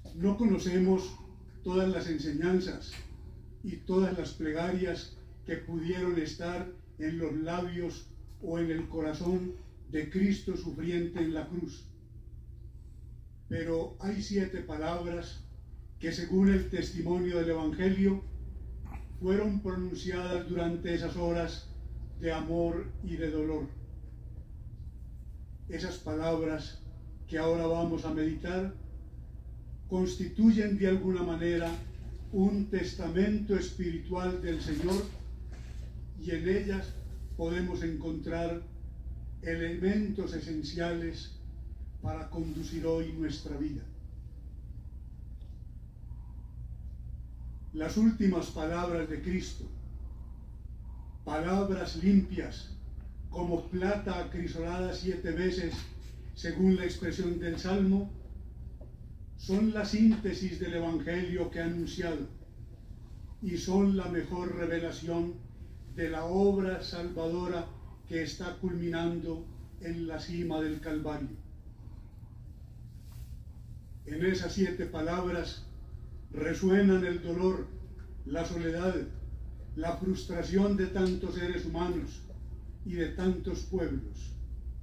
No conocemos todas las enseñanzas y todas las plegarias que pudieron estar en los labios o en el corazón de Cristo sufriente en la cruz. Pero hay 7 palabras que, según el testimonio del Evangelio, fueron pronunciadas durante esas horas de amor y de dolor. Esas palabras que ahora vamos a meditar constituyen de alguna manera un testamento espiritual del Señor, y en ellas podemos encontrar elementos esenciales para conducir hoy nuestra vida. Las últimas palabras de Cristo, palabras limpias como plata acrisolada 7 veces, según la expresión del Salmo, son la síntesis del Evangelio que ha anunciado y son la mejor revelación de la obra salvadora que está culminando en la cima del Calvario. En esas 7 palabras resuenan el dolor, la soledad, la frustración de tantos seres humanos y de tantos pueblos.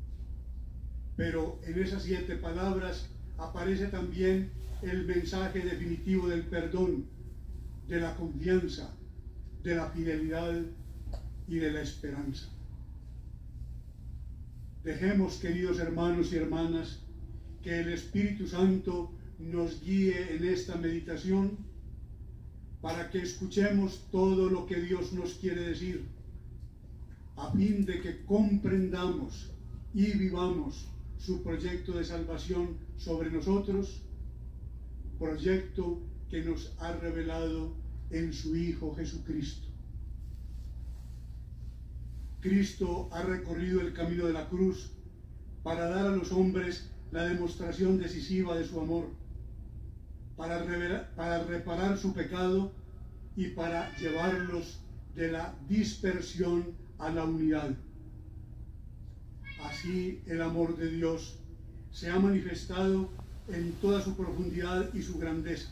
Pero en esas 7 palabras aparece también el mensaje definitivo del perdón, de la confianza, de la fidelidad y de la esperanza. Dejemos, queridos hermanos y hermanas, que el Espíritu Santo nos guíe en esta meditación para que escuchemos todo lo que Dios nos quiere decir, a fin de que comprendamos y vivamos su proyecto de salvación sobre nosotros, proyecto que nos ha revelado en su Hijo Jesucristo. Cristo ha recorrido el camino de la cruz para dar a los hombres la demostración decisiva de su amor, para reparar su pecado y para llevarlos de la dispersión a la unidad. Así el amor de Dios se ha manifestado en toda su profundidad y su grandeza.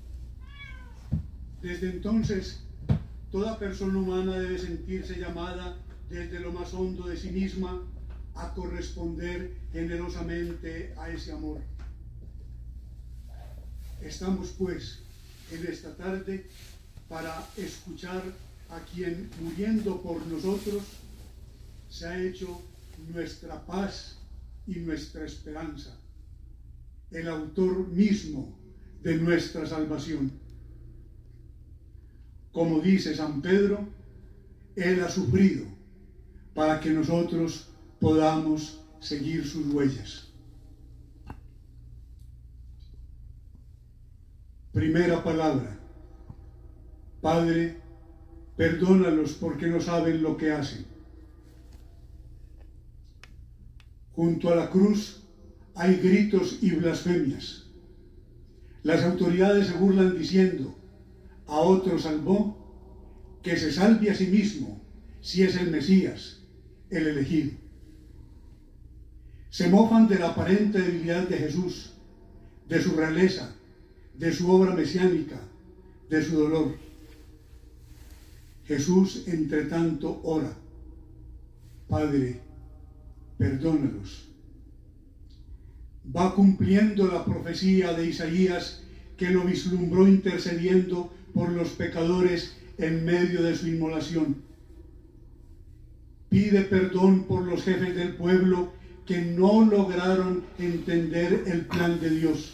Desde entonces, toda persona humana debe sentirse llamada desde lo más hondo de sí misma a corresponder generosamente a ese amor. Estamos pues en esta tarde para escuchar a quien, muriendo por nosotros, se ha hecho nuestra paz y nuestra esperanza, el autor mismo de nuestra salvación. Como dice San Pedro, Él ha sufrido para que nosotros podamos seguir sus huellas. Primera palabra: Padre, perdónalos porque no saben lo que hacen. Junto a la cruz hay gritos y blasfemias. Las autoridades se burlan diciendo: a otro salvó, que se salve a sí mismo si es el Mesías, el elegido. Se mofan de la aparente debilidad de Jesús, de su realeza, de su obra mesiánica, de su dolor. Jesús, entre tanto, ora: Padre, perdónalos. Va cumpliendo la profecía de Isaías, que lo vislumbró intercediendo por los pecadores en medio de su inmolación. Pide perdón por los jefes del pueblo que no lograron entender el plan de Dios.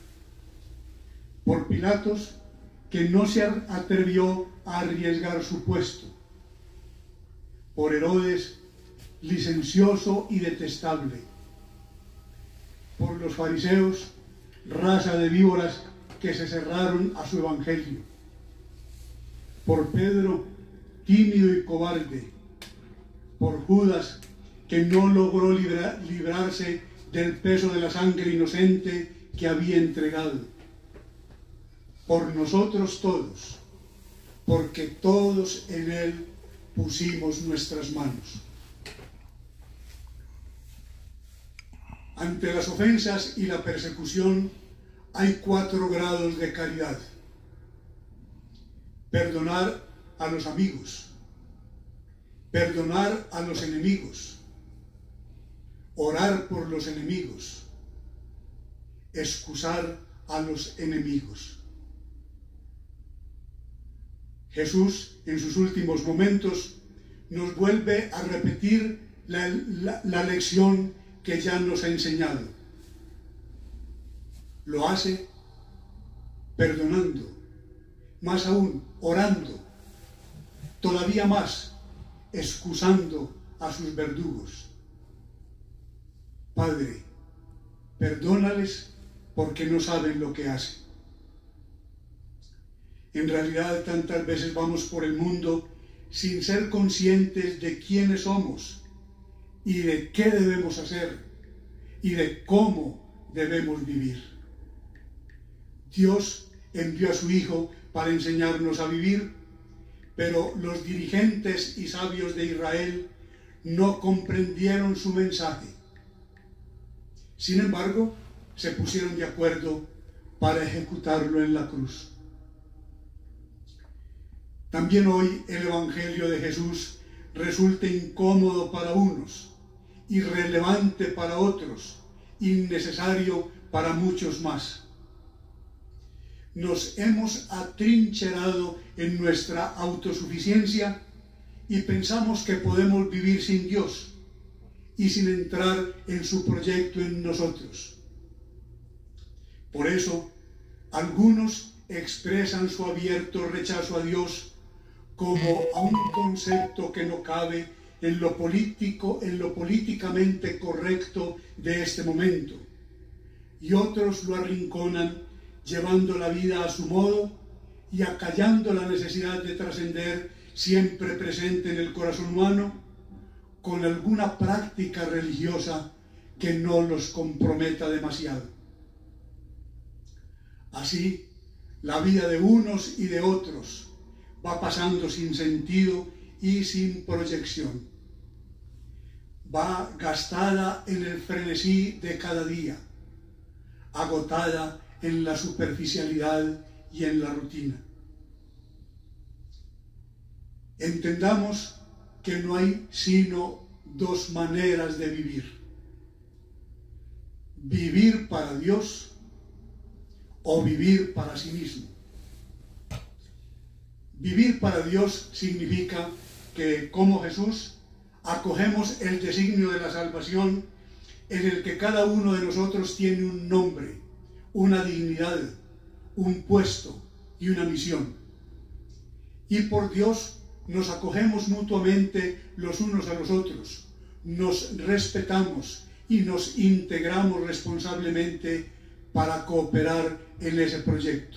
Por Pilatos, que no se atrevió a arriesgar su puesto. Por Herodes, licencioso y detestable. Por los fariseos, raza de víboras que se cerraron a su evangelio. Por Pedro, tímido y cobarde. Por Judas, que no logró librarse del peso de la sangre inocente que había entregado. Por nosotros todos, porque todos en Él pusimos nuestras manos. Ante las ofensas y la persecución, hay 4 grados de caridad. Perdonar a los amigos, perdonar a los enemigos, orar por los enemigos, excusar a los enemigos. Jesús, en sus últimos momentos, nos vuelve a repetir la lección que ya nos ha enseñado. Lo hace perdonando, más aún orando, todavía más excusando a sus verdugos. Padre, perdónales porque no saben lo que hacen. En realidad, tantas veces vamos por el mundo sin ser conscientes de quiénes somos y de qué debemos hacer y de cómo debemos vivir. Dios envió a su Hijo para enseñarnos a vivir, pero los dirigentes y sabios de Israel no comprendieron su mensaje. Sin embargo, se pusieron de acuerdo para ejecutarlo en la cruz. También hoy el Evangelio de Jesús resulta incómodo para unos, irrelevante para otros, innecesario para muchos más. Nos hemos atrincherado en nuestra autosuficiencia y pensamos que podemos vivir sin Dios y sin entrar en su proyecto en nosotros. Por eso, algunos expresan su abierto rechazo a Dios como a un concepto que no cabe en lo políticamente correcto de este momento, y otros lo arrinconan llevando la vida a su modo y acallando la necesidad de trascender siempre presente en el corazón humano con alguna práctica religiosa que no los comprometa demasiado. Así, la vida de unos y de otros va pasando sin sentido y sin proyección. Va gastada en el frenesí de cada día, agotada en la superficialidad y en la rutina. Entendamos que no hay sino 2 maneras de vivir: vivir para Dios o vivir para sí mismo. Vivir para Dios significa que, como Jesús, acogemos el designio de la salvación en el que cada uno de nosotros tiene un nombre, una dignidad, un puesto y una misión. Y por Dios nos acogemos mutuamente los unos a los otros, nos respetamos y nos integramos responsablemente para cooperar en ese proyecto.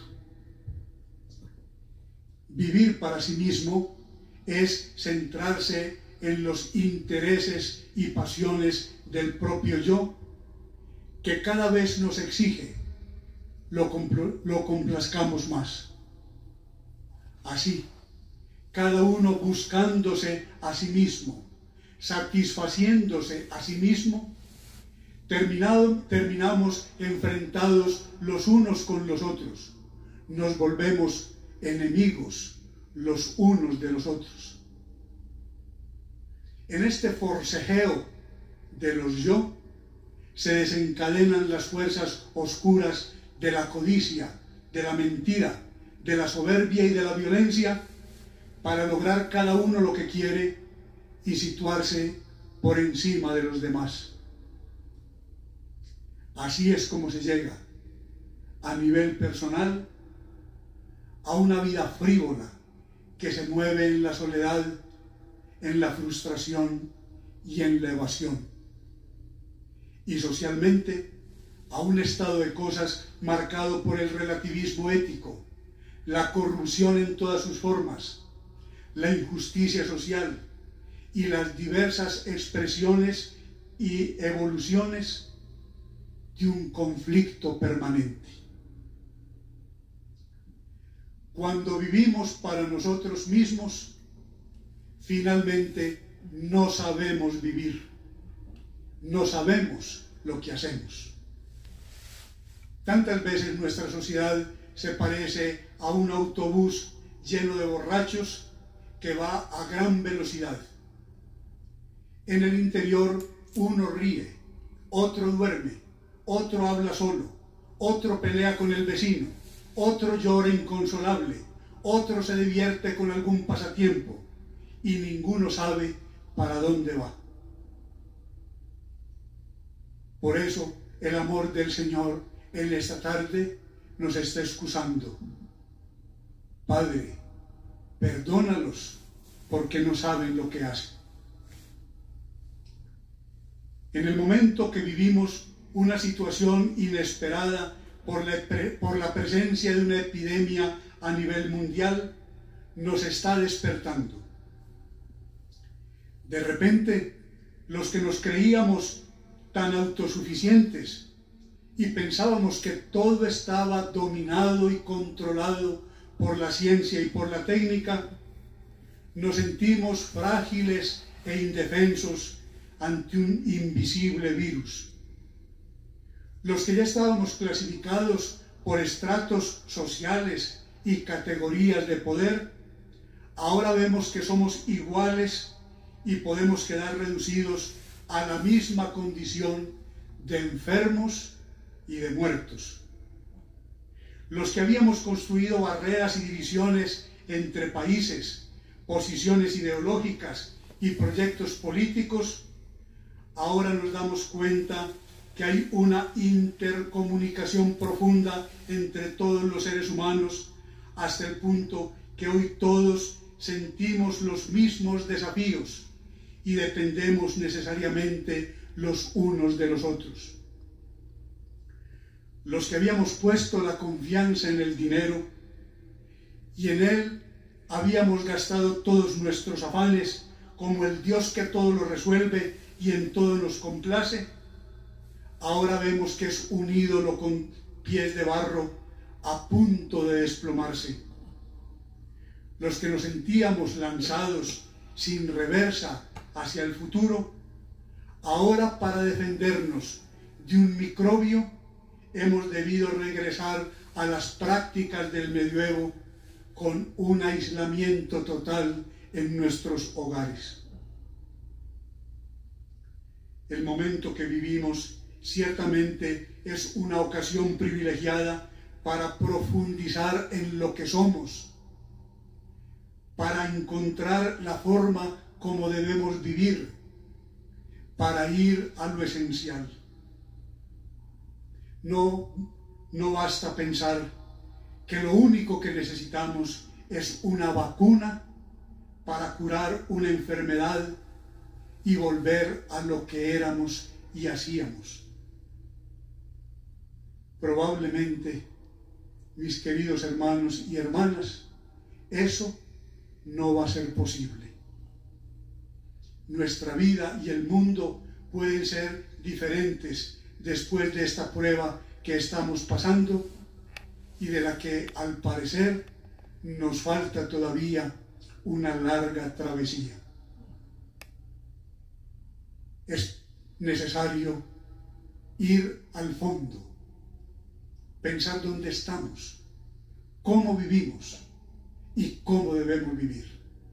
Vivir para sí mismo es centrarse en los intereses y pasiones del propio yo, que cada vez nos exige lo complazcamos más. Así, cada uno buscándose a sí mismo, satisfaciéndose a sí mismo, terminamos enfrentados los unos con los otros, nos volvemos enemigos los unos de los otros. En este forcejeo de los yo se desencadenan las fuerzas oscuras de la codicia, de la mentira, de la soberbia y de la violencia, para lograr cada uno lo que quiere y situarse por encima de los demás. Así es como se llega, a nivel personal, a una vida frívola que se mueve en la soledad, en la frustración y en la evasión. Y socialmente, a un estado de cosas marcado por el relativismo ético, la corrupción en todas sus formas, la injusticia social y las diversas expresiones y evoluciones de un conflicto permanente. Cuando vivimos para nosotros mismos, finalmente no sabemos vivir, no sabemos lo que hacemos. Tantas veces nuestra sociedad se parece a un autobús lleno de borrachos que va a gran velocidad. En el interior uno ríe, otro duerme, otro habla solo, otro pelea con el vecino, otro llora inconsolable, otro se divierte con algún pasatiempo y ninguno sabe para dónde va. Por eso el amor del Señor en esta tarde nos está excusando. Padre, perdónalos porque no saben lo que hacen. En el momento que vivimos una situación inesperada por la presencia de una epidemia a nivel mundial, nos está despertando. De repente, los que nos creíamos tan autosuficientes y pensábamos que todo estaba dominado y controlado por la ciencia y por la técnica, nos sentimos frágiles e indefensos ante un invisible virus. Los que ya estábamos clasificados por estratos sociales y categorías de poder, ahora vemos que somos iguales y podemos quedar reducidos a la misma condición de enfermos y de muertos. Los que habíamos construido barreras y divisiones entre países, posiciones ideológicas y proyectos políticos, ahora nos damos cuenta que hay una intercomunicación profunda entre todos los seres humanos, hasta el punto que hoy todos sentimos los mismos desafíos y dependemos necesariamente los unos de los otros. Los que habíamos puesto la confianza en el dinero y en él habíamos gastado todos nuestros afanes como el Dios que todo lo resuelve y en todo nos complace, ahora vemos que es un ídolo con pies de barro a punto de desplomarse. Los que nos sentíamos lanzados sin reversa hacia el futuro, ahora para defendernos de un microbio hemos debido regresar a las prácticas del medioevo con un aislamiento total en nuestros hogares. El momento que vivimos ciertamente es una ocasión privilegiada para profundizar en lo que somos, para encontrar la forma como debemos vivir, para ir a lo esencial. No basta pensar que lo único que necesitamos es una vacuna para curar una enfermedad y volver a lo que éramos y hacíamos. Probablemente, mis queridos hermanos y hermanas, eso no va a ser posible. Nuestra vida y el mundo pueden ser diferentes después de esta prueba que estamos pasando y de la que, al parecer, nos falta todavía una larga travesía. Es necesario ir al fondo, pensar dónde estamos, cómo vivimos y cómo debemos vivir.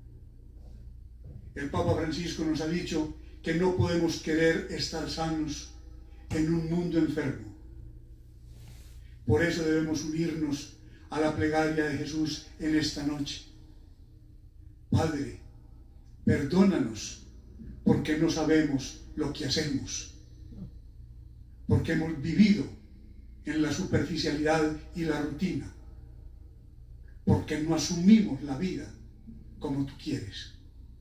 El Papa Francisco nos ha dicho que no podemos querer estar sanos en un mundo enfermo. Por eso debemos unirnos a la plegaria de Jesús en esta noche. Padre, perdónanos porque no sabemos lo que hacemos, porque hemos vivido en la superficialidad y la rutina, porque no asumimos la vida como tú quieres.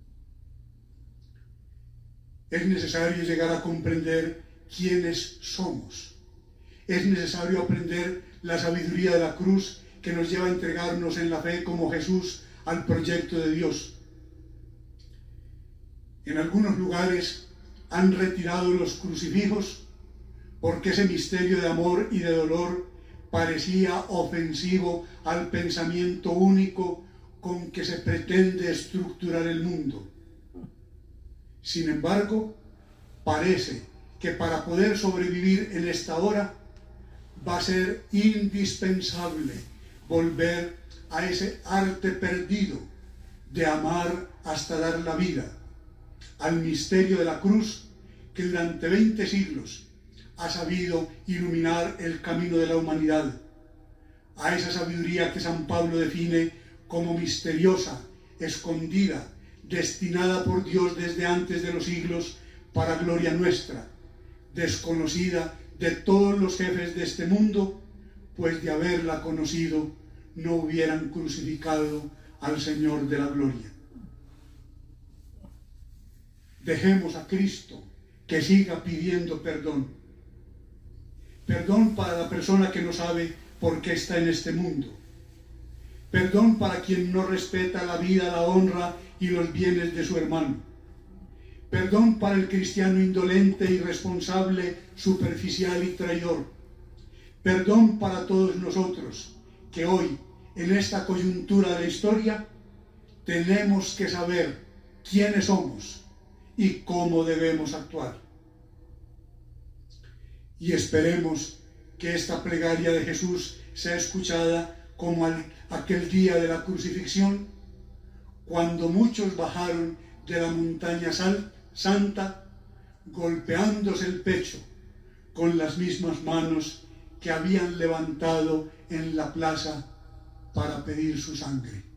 Es necesario llegar a comprender quiénes somos. Es necesario aprender la sabiduría de la cruz que nos lleva a entregarnos en la fe como Jesús al proyecto de Dios. En algunos lugares han retirado los crucifijos porque ese misterio de amor y de dolor parecía ofensivo al pensamiento único con que se pretende estructurar el mundo. Sin embargo, parece que para poder sobrevivir en esta hora va a ser indispensable volver a ese arte perdido de amar hasta dar la vida, al misterio de la cruz que durante 20 siglos ha sabido iluminar el camino de la humanidad, a esa sabiduría que San Pablo define como misteriosa, escondida, destinada por Dios desde antes de los siglos para gloria nuestra, desconocida de todos los jefes de este mundo, pues de haberla conocido no hubieran crucificado al Señor de la gloria. Dejemos a Cristo que siga pidiendo perdón. Perdón para la persona que no sabe por qué está en este mundo. Perdón para quien no respeta la vida, la honra y los bienes de su hermano. Perdón para el cristiano indolente, irresponsable, superficial y traidor. Perdón para todos nosotros que hoy, en esta coyuntura de la historia, tenemos que saber quiénes somos y cómo debemos actuar. Y esperemos que esta plegaria de Jesús sea escuchada como aquel día de la crucifixión, cuando muchos bajaron de la montaña santa, golpeándose el pecho con las mismas manos que habían levantado en la plaza para pedir su sangre.